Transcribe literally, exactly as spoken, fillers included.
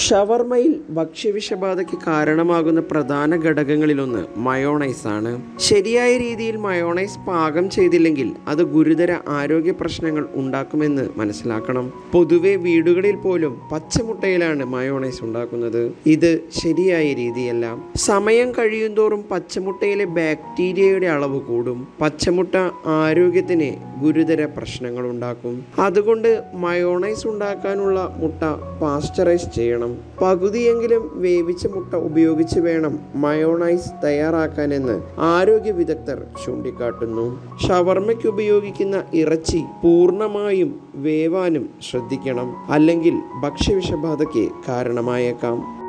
ഷവർമയിൽ ഭക്ഷ്യവിഷബാധയ്ക്ക് കാരണമാകുന്ന പ്രധാന ഘടകങ്ങളിലൊന്ന് മയോണൈസ് ആണ്. ശരിയായ രീതിയിൽ മയോണൈസ് പാകം ചെയ്തില്ലെങ്കിൽ അത് ഗുരുതര ആരോഗ്യ പ്രശ്നങ്ങൾ ഉണ്ടാക്കുമെന്ന് മനസ്സിലാക്കണം. പൊതുവെ വീടുകളിൽ പോലും പച്ചമുട്ടയിലാണ് മയോണൈസ് ഉണ്ടാക്കുന്നത്. ഇത് ശരിയായ രീതിയല്ല. സമയം കഴിയുന്തോറും പച്ചമുട്ടയിലെ ബാക്ടീരിയയുടെ അളവ് കൂടും. പച്ചമുട്ട ആരോഗ്യത്തിന് ഗുരുതര പ്രശ്നങ്ങൾ ഉണ്ടാക്കും. അതുകൊണ്ട് മയോണൈസ് ഉണ്ടാക്കാനുള്ള മുട്ട പാസ്ചറൈസ് ചെയ്യണം. പകുതിയെങ്കിലും വേവിച്ച മുട്ട ഉപയോഗിച്ച് വേണം മയോണൈസ് തയ്യാറാക്കാനെന്ന് ആരോഗ്യ വിദഗ്ധർ ചൂണ്ടിക്കാട്ടുന്നു. ഷവർമയ്ക്ക് ഉപയോഗിക്കുന്ന ഇറച്ചി പൂർണ്ണമായും വേവാനും ശ്രദ്ധിക്കണം, അല്ലെങ്കിൽ ഭക്ഷ്യവിഷബാധയ്ക്ക് കാരണമായേക്കാം.